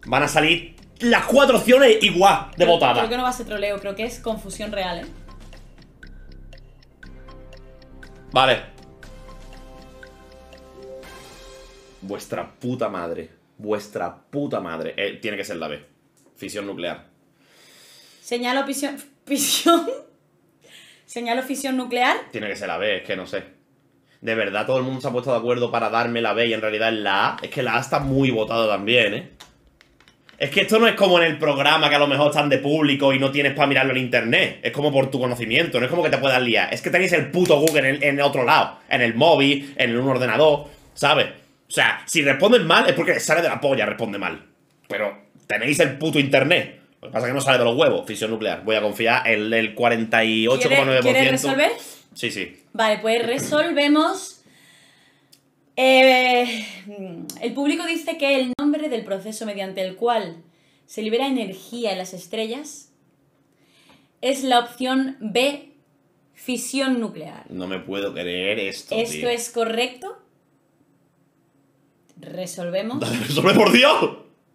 Van a salir las 4 opciones igual de votadas. Creo que no va a ser troleo, creo que es confusión real, ¿eh? Vale. Vuestra puta madre. Vuestra puta madre. Tiene que ser la B. Fisión nuclear. Señalo fisión... Señalo fisión nuclear. Tiene que ser la B, es que no sé. De verdad todo el mundo se ha puesto de acuerdo para darme la B y en realidad es la A. Es que la A está muy votada también, ¿eh? Es que esto no es como en el programa que a lo mejor están de público y no tienes para mirarlo en internet. Es como por tu conocimiento, no es como que te puedas liar. Es que tenéis el puto Google en otro lado. En el móvil, en un ordenador, ¿sabes? O sea, si responden mal es porque les sale de la polla, responde mal. Pero tenéis el puto internet. Lo que pasa es que no sale de los huevos, fisión nuclear. Voy a confiar en el 48,9%. ¿Quieres resolver? Sí, sí. Vale, pues resolvemos. El público dice que el nombre del proceso mediante el cual se libera energía en las estrellas es la opción B, fisión nuclear. No me puedo creer esto, ¿Esto tío. es correcto? Resolvemos. ¡Dale, resuelve, por Dios!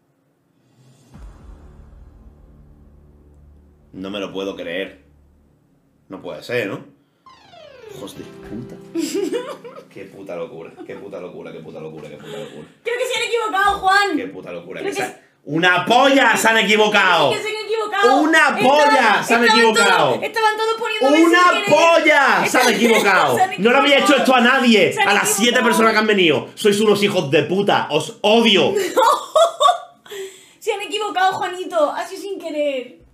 No me lo puedo creer. No puede ser, ¿no? Hijos de puta. Qué puta locura, qué puta locura, qué puta locura, qué puta locura. Creo que se han equivocado, Juan. Qué puta locura. Creo que ¡Una polla! ¡Se han equivocado! Que se han equivocado. ¡Una polla! ¡Se han equivocado! Estaban todos poniendo ¡Una polla! ¡Se han equivocado! No le había hecho esto a nadie. A las 7 personas que han venido. Sois unos hijos de puta. Os odio. Se han equivocado, Juanito. Así sin querer.